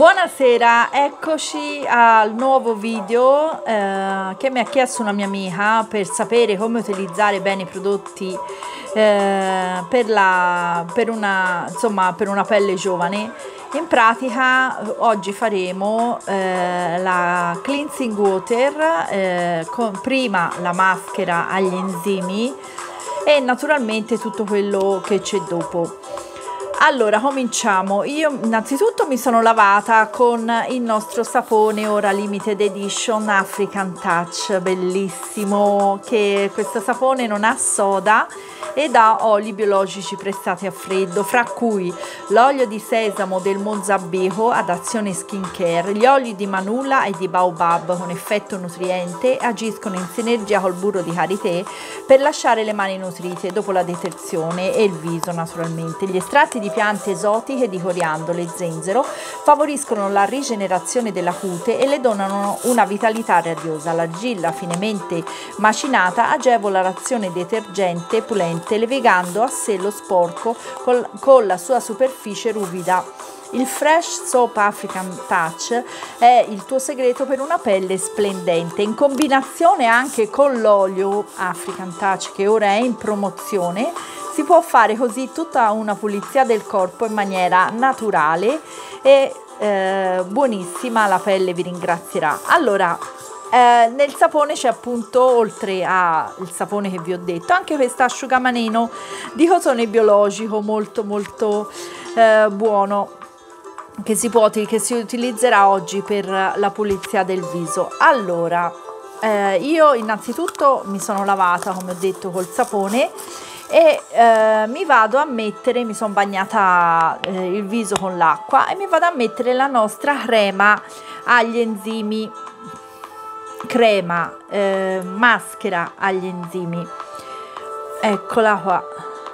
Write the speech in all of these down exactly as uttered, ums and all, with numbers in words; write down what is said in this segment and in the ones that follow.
Buonasera, eccoci al nuovo video eh, che mi ha chiesto una mia amica per sapere come utilizzare bene i prodotti eh, per, la, per, una, insomma, per una pelle giovane. In pratica oggi faremo eh, la cleansing water, eh, con prima la maschera agli enzimi e naturalmente tutto quello che c'è dopo. Allora cominciamo. Io innanzitutto mi sono lavata con il nostro sapone ora limited edition African Touch, bellissimo, che questo sapone non ha soda ed ha oli biologici pressati a freddo, fra cui l'olio di sesamo del Mozambico ad azione skincare, gli oli di Manula e di Baobab con effetto nutriente agiscono in sinergia col burro di karité per lasciare le mani nutrite dopo la detersione e il viso naturalmente. Gli estratti di piante esotiche di coriandolo e zenzero favoriscono la rigenerazione della cute e le donano una vitalità radiosa. L'argilla finemente macinata agevola l'azione detergente pulente, levigando a sé lo sporco col, con la sua superficie ruvida. Il Fresh Soap African Touch è il tuo segreto per una pelle splendente, in combinazione anche con l'olio African Touch che ora è in promozione. Si può fare così tutta una pulizia del corpo in maniera naturale e eh, buonissima, la pelle vi ringrazierà. Allora, eh, nel sapone c'è appunto, oltre al sapone che vi ho detto, anche questo asciugamanino di cotone biologico molto molto eh, buono, che si può che si utilizzerà oggi per la pulizia del viso. Allora, eh, io innanzitutto mi sono lavata, come ho detto, col sapone e eh, mi vado a mettere, mi sono bagnata eh, il viso con l'acqua e mi vado a mettere la nostra crema agli enzimi, crema eh, maschera agli enzimi, eccola qua,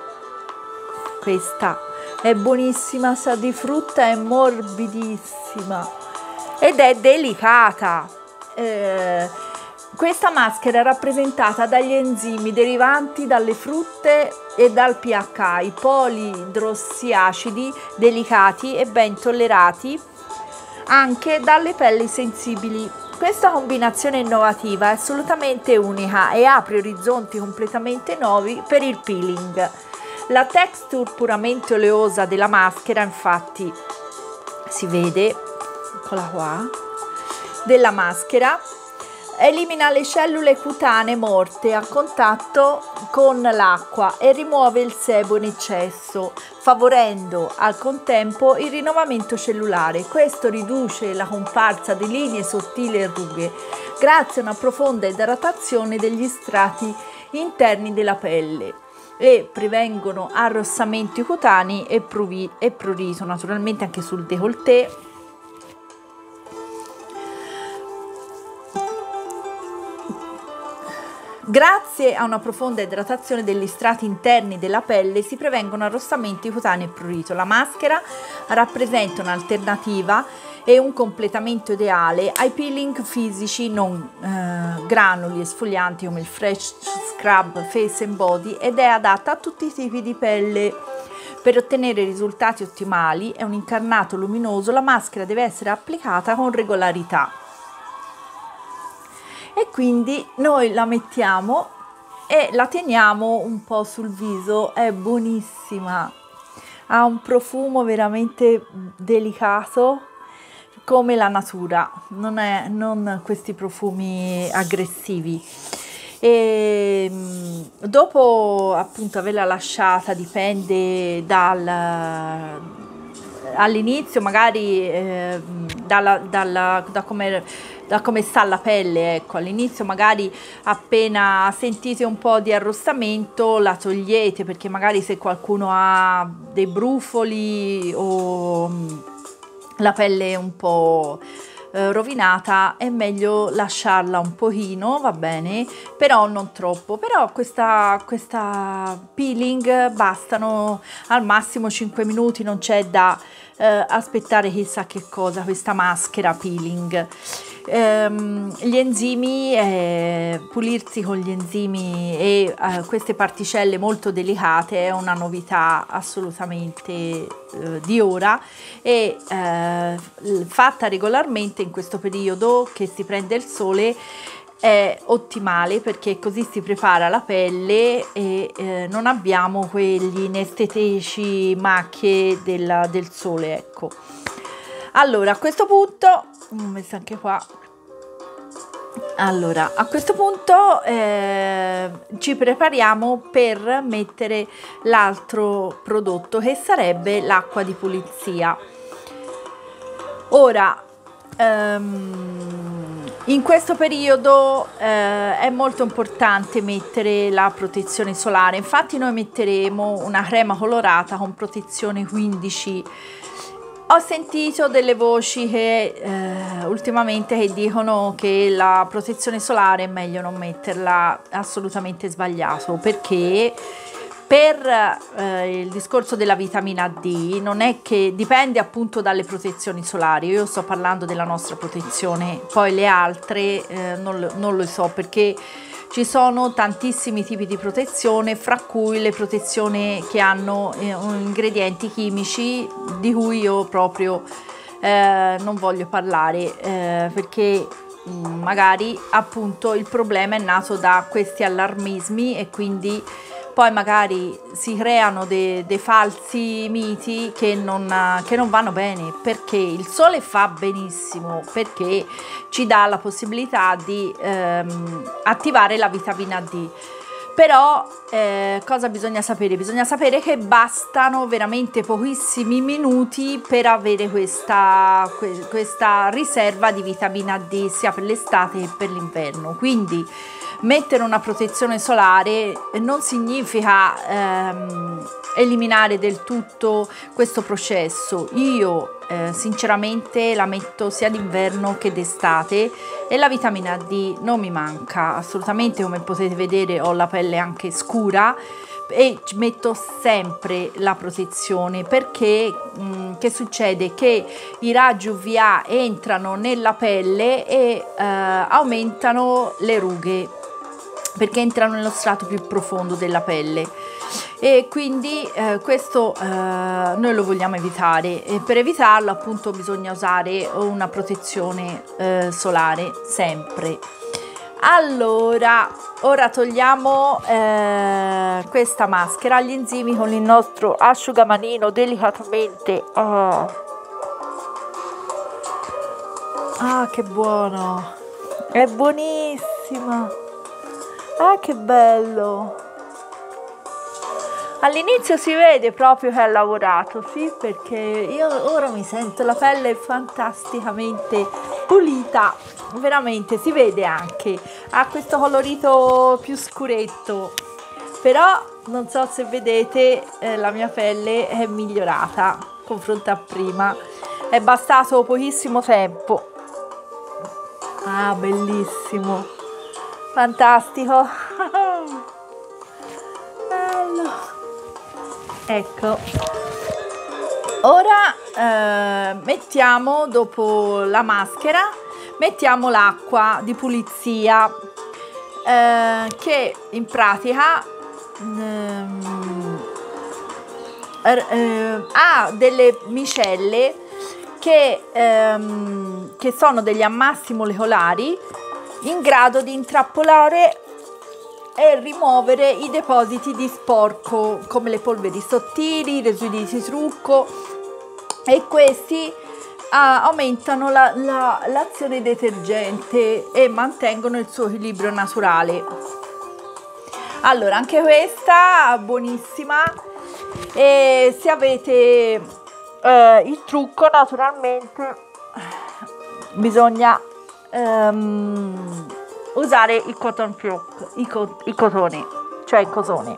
questa è buonissima, sa di frutta, è morbidissima ed è delicata. Eh, questa maschera è rappresentata dagli enzimi derivanti dalle frutte e dal pH, i polidrossiacidi delicati e ben tollerati anche dalle pelli sensibili. Questa combinazione innovativa è assolutamente unica e apre orizzonti completamente nuovi per il peeling. La texture puramente oleosa della maschera, infatti, si vede, eccola qua, della maschera, elimina le cellule cutanee morte a contatto con l'acqua e rimuove il sebo in eccesso, favorendo al contempo il rinnovamento cellulare. Questo riduce la comparsa di linee sottili e rughe, grazie a una profonda idratazione degli strati interni della pelle, e prevengono arrossamenti cutanei e prurito, naturalmente anche sul décolleté. Grazie a una profonda idratazione degli strati interni della pelle si prevengono arrossamenti cutanei e prurito. La maschera rappresenta un'alternativa e un completamento ideale ai peeling fisici non eh, granuli esfolianti come il Fresh Scrub Face and Body ed è adatta a tutti i tipi di pelle. Per ottenere risultati ottimali e un incarnato luminoso, la maschera deve essere applicata con regolarità. E quindi noi la mettiamo e la teniamo un po' sul viso, è buonissima, ha un profumo veramente delicato come la natura, non, è, non questi profumi aggressivi. E dopo appunto averla lasciata, dipende dal all'inizio magari eh, dalla, dalla, da come da come sta la pelle, ecco, all'inizio magari appena sentite un po' di arrossamento la togliete, perché magari se qualcuno ha dei brufoli o la pelle un po' eh, rovinata è meglio lasciarla un pochino, va bene, però non troppo. Però questa, questa peeling bastano al massimo cinque minuti, non c'è da eh, aspettare chissà che cosa, questa maschera peeling. ehm, gli enzimi, eh, pulirsi con gli enzimi e eh, queste particelle molto delicate è una novità assolutamente eh, di ora, e eh, fatta regolarmente in questo periodo che si prende il sole è ottimale, perché così si prepara la pelle e eh, non abbiamo quegli inestetici macchie del, del sole, ecco. Allora, a questo punto ho messo anche qua. Allora, a questo punto eh, ci prepariamo per mettere l'altro prodotto, che sarebbe l'acqua di pulizia. Ora, ehm, in questo periodo eh, è molto importante mettere la protezione solare, infatti noi metteremo una crema colorata con protezione quindici. Ho sentito delle voci che eh, ultimamente che dicono che la protezione solare è meglio non metterla, assolutamente sbagliato, perché per eh, il discorso della vitamina D non è che dipende appunto dalle protezioni solari. Io sto parlando della nostra protezione, poi le altre eh, non, non lo so, perché ci sono tantissimi tipi di protezione, fra cui le protezioni che hanno eh, ingredienti chimici di cui io proprio eh, non voglio parlare, eh, perché mh, magari appunto il problema è nato da questi allarmismi e quindi poi magari si creano dei, dei falsi miti che non, che non vanno bene, perché il sole fa benissimo, perché ci dà la possibilità di ehm, attivare la vitamina D. Però eh, cosa bisogna sapere? Bisogna sapere che bastano veramente pochissimi minuti per avere questa, questa riserva di vitamina D sia per l'estate che per l'inverno. Quindi mettere una protezione solare non significa ehm, eliminare del tutto questo processo. Io eh, sinceramente la metto sia d'inverno che d'estate e la vitamina D non mi manca assolutamente. Come potete vedere ho la pelle anche scura e metto sempre la protezione, perché mh, che succede? Che i raggi U V A entrano nella pelle e eh, aumentano le rughe, perché entrano nello strato più profondo della pelle, e quindi eh, questo eh, noi lo vogliamo evitare, e per evitarlo appunto bisogna usare una protezione eh, solare sempre. Allora, ora togliamo eh, questa maschera agli enzimi con il nostro asciugamanino delicatamente. Oh. Ah, che buono, è buonissima. Ah, che bello! All'inizio si vede proprio che ha lavorato, sì, perché io ora mi sento la pelle fantasticamente pulita, veramente si vede anche, ha questo colorito più scuretto, però non so se vedete eh, la mia pelle è migliorata confronto a prima, è bastato pochissimo tempo. Ah, bellissimo, fantastico. Bello. Ecco, ora eh, mettiamo, dopo la maschera, mettiamo l'acqua di pulizia eh, che in pratica ehm, eh, ha delle micelle che, ehm, che sono degli ammassi molecolari in grado di intrappolare e rimuovere i depositi di sporco come le polveri sottili, i residui di trucco, e questi ah, aumentano la, la, l'azione detergente e mantengono il suo equilibrio naturale. Allora, anche questa buonissima, e se avete eh, il trucco naturalmente bisogna um, usare il cotton fioc, il, co- il cotone, cioè il cotone.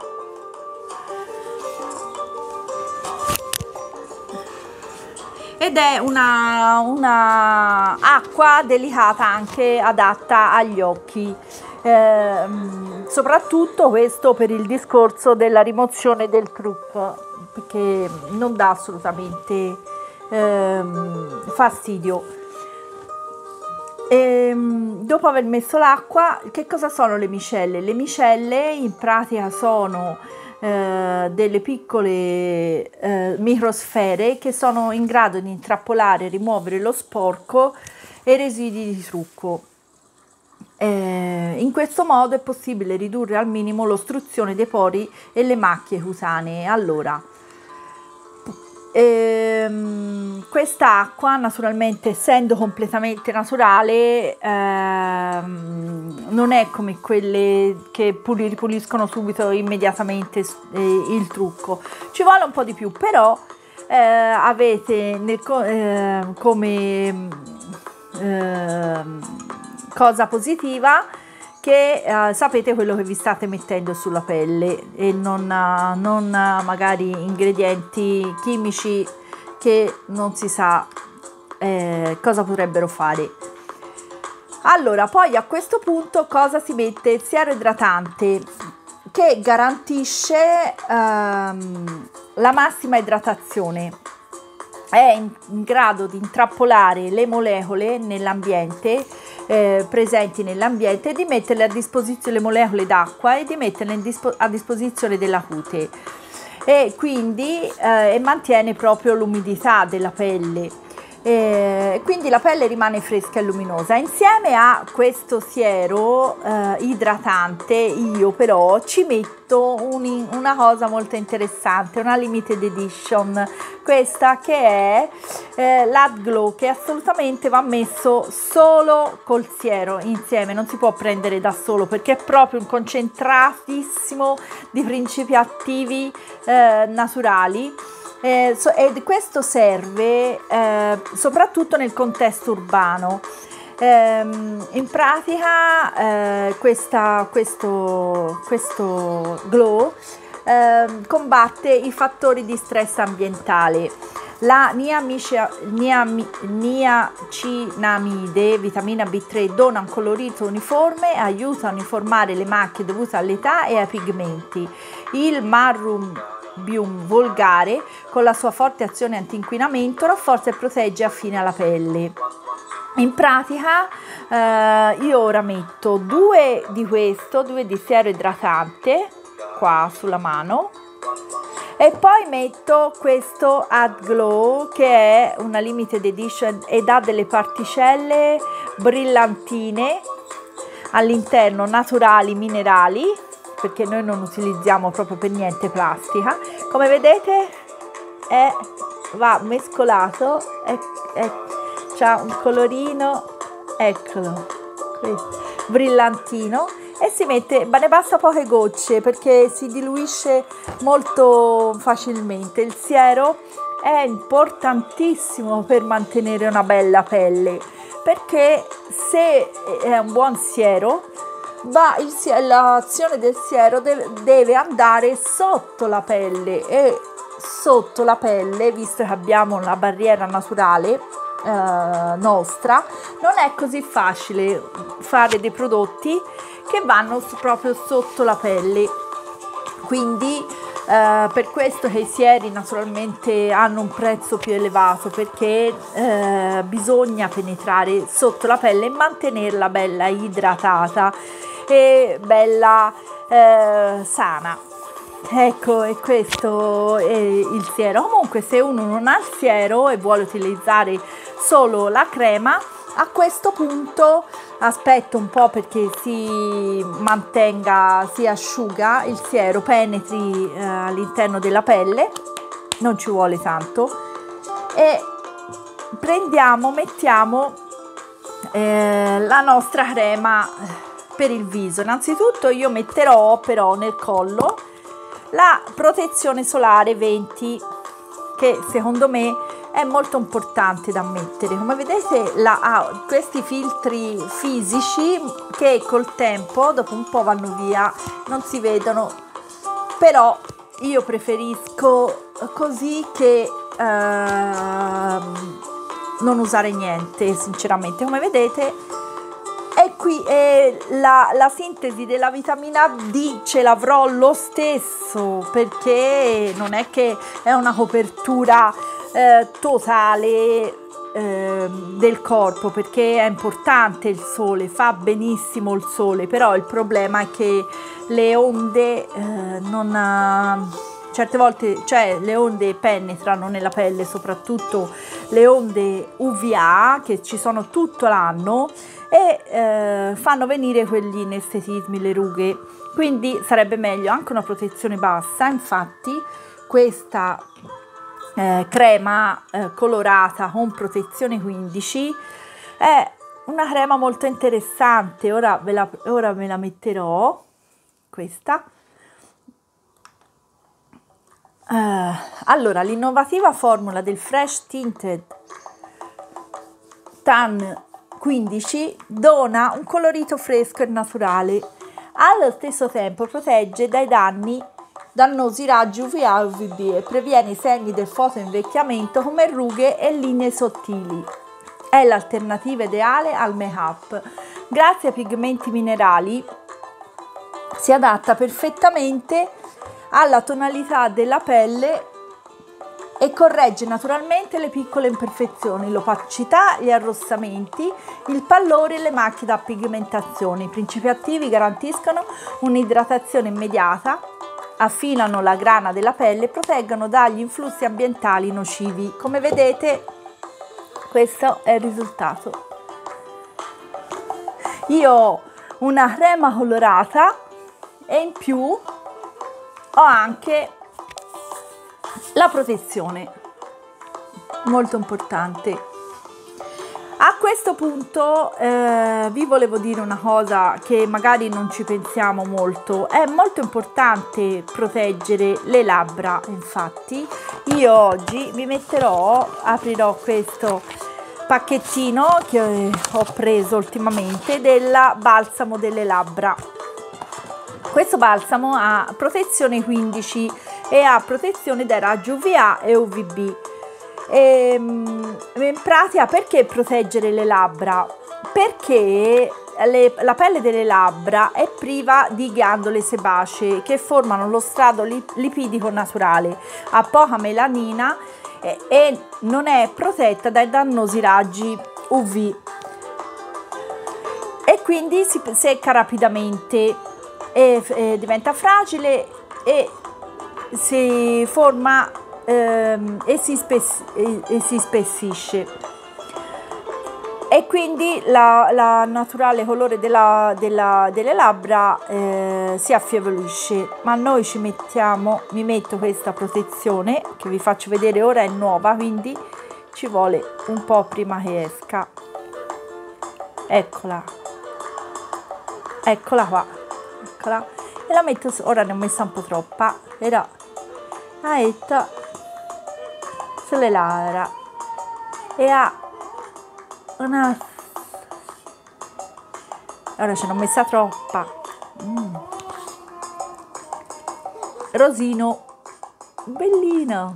Ed è una, una acqua delicata, anche adatta agli occhi, eh, soprattutto questo per il discorso della rimozione del trucco, perché non dà assolutamente eh, fastidio. E, dopo aver messo l'acqua, che cosa sono le micelle? Le micelle in pratica sono eh, delle piccole eh, microsfere che sono in grado di intrappolare e rimuovere lo sporco e i residui di trucco. Eh, in questo modo è possibile ridurre al minimo l'ostruzione dei pori e le macchie cutanee. Allora, Ehm, questa acqua, naturalmente, essendo completamente naturale, ehm, non è come quelle che puliscono subito immediatamente eh, il trucco, ci vuole un po' di più, però eh, avete nel, eh, come eh, cosa positiva che eh, sapete quello che vi state mettendo sulla pelle e non, uh, non uh, magari ingredienti chimici che non si sa eh, cosa potrebbero fare. Allora, poi a questo punto cosa si mette? Il siero idratante, che garantisce ehm, la massima idratazione, è in, in grado di intrappolare le molecole nell'ambiente, Eh, presenti nell'ambiente, e di metterle a disposizione le molecole d'acqua e di metterle in dispo- a disposizione della cute, e quindi eh, e mantiene proprio l'umidità della pelle, e quindi la pelle rimane fresca e luminosa. Insieme a questo siero eh, idratante io però ci metto un, una cosa molto interessante, una limited edition, questa che è eh, l'Adglow, che assolutamente va messo solo col siero insieme, non si può prendere da solo perché è proprio un concentratissimo di principi attivi eh, naturali. Eh, so, e questo serve eh, soprattutto nel contesto urbano. Eh, in pratica eh, questa, questo, questo glow eh, combatte i fattori di stress ambientale. La niacinamide, vitamina B tre, dona un colorito uniforme, aiuta a uniformare le macchie dovute all'età e ai pigmenti. Il marrum volgare, con la sua forte azione anti-inquinamento, rafforza e protegge affine alla pelle. In pratica eh, io ora metto due di questo, due di siero idratante qua sulla mano, e poi metto questo Adglow, che è una limited edition ed ha delle particelle brillantine all'interno, naturali, minerali, perché noi non utilizziamo proprio per niente plastica. Come vedete è, va mescolato, è, è, c'ha un colorino, eccolo, questo, brillantino, e si mette, ma ne basta poche gocce perché si diluisce molto facilmente. Il siero è importantissimo per mantenere una bella pelle, perché se è un buon siero, va il, l'azione del siero deve, deve andare sotto la pelle, e sotto la pelle, visto che abbiamo una barriera naturale eh, nostra, non è così facile fare dei prodotti che vanno proprio sotto la pelle. Quindi eh, per questo che i sieri naturalmente hanno un prezzo più elevato, perché eh, bisogna penetrare sotto la pelle e mantenerla bella idratata e bella eh, sana. Ecco, e questo è il siero. Comunque, se uno non ha il siero e vuole utilizzare solo la crema, a questo punto aspetto un po' perché si mantenga, si asciuga, il siero penetri eh, all'interno della pelle, non ci vuole tanto, e prendiamo, mettiamo eh, la nostra crema per il viso. Innanzitutto io metterò però nel collo la protezione solare venti, che secondo me è molto importante da mettere. Come vedete la, ha questi filtri fisici che col tempo, dopo un po', vanno via, non si vedono, però io preferisco così che eh, non usare niente, sinceramente. Come vedete, e qui è la, la sintesi della vitamina D, ce l'avrò lo stesso, perché non è che è una copertura eh, totale eh, del corpo, perché è importante il sole, fa benissimo il sole, però il problema è che le onde eh, non ha, certe volte, cioè le onde penetrano nella pelle, soprattutto le onde U V A che ci sono tutto l'anno e eh, fanno venire quegli inestetismi, le rughe. Quindi sarebbe meglio anche una protezione bassa. Infatti questa eh, crema eh, colorata con protezione quindici è una crema molto interessante. Ora ve la, ora ve la metterò, questa. Uh, allora, l'innovativa formula del Fresh Tinted Tan quindici dona un colorito fresco e naturale, allo stesso tempo protegge dai danni dannosi raggi U V A e U V B e previene i segni del fotoinvecchiamento come rughe e linee sottili. È l'alternativa ideale al make-up. Grazie ai pigmenti minerali si adatta perfettamente alla tonalità della pelle e corregge naturalmente le piccole imperfezioni, l'opacità, gli arrossamenti, il pallore e le macchie da pigmentazione. I principi attivi garantiscono un'idratazione immediata, affinano la grana della pelle e proteggono dagli influssi ambientali nocivi. Come vedete, questo è il risultato. Io ho una crema colorata e in più ho anche la protezione, molto importante. A questo punto eh, vi volevo dire una cosa che magari non ci pensiamo molto. È molto importante proteggere le labbra. Infatti io oggi vi metterò, aprirò questo pacchettino che ho preso ultimamente della balsamo delle labbra. Questo balsamo ha protezione quindici e ha protezione dai raggi U V A e U V B. E, in pratica, perché proteggere le labbra? Perché le, la pelle delle labbra è priva di ghiandole sebacee che formano lo strato lip, lipidico naturale, ha poca melanina e, e non è protetta dai dannosi raggi U V e quindi si secca rapidamente. E, e diventa fragile e si forma ehm, e, si spess e, e si spessisce, e quindi la, la naturale colore della, della, delle labbra eh, si affievolisce. Ma noi ci mettiamo, mi metto questa protezione che vi faccio vedere ora, è nuova, quindi ci vuole un po' prima che esca. Eccola, eccola qua. E la metto, ora ne ho messa un po' troppa, però la metto sulle labbra e ha una, ora ce n'ho messa troppa, mm. Rosino bellino.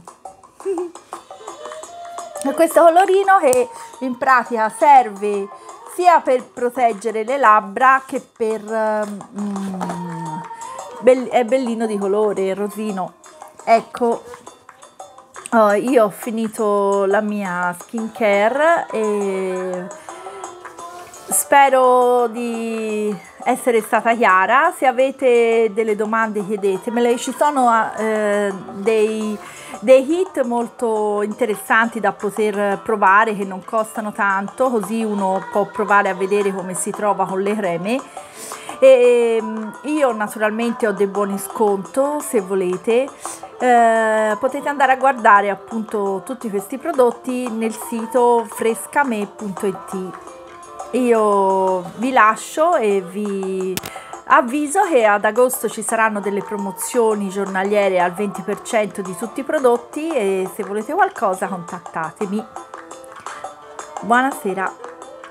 Questo colorino che in pratica serve sia per proteggere le labbra che per um, bell è bellino di colore, rosino. Ecco, oh, io ho finito la mia skincare e spero di essere stata chiara. Se avete delle domande chiedetemele. Ci sono eh, dei dei kit molto interessanti da poter provare che non costano tanto, così uno può provare a vedere come si trova con le creme. E io naturalmente ho dei buoni sconto, se volete eh, potete andare a guardare appunto tutti questi prodotti nel sito frescame punto it. Io vi lascio e vi avviso che ad agosto ci saranno delle promozioni giornaliere al venti per cento di tutti i prodotti, e se volete qualcosa contattatemi. Buonasera.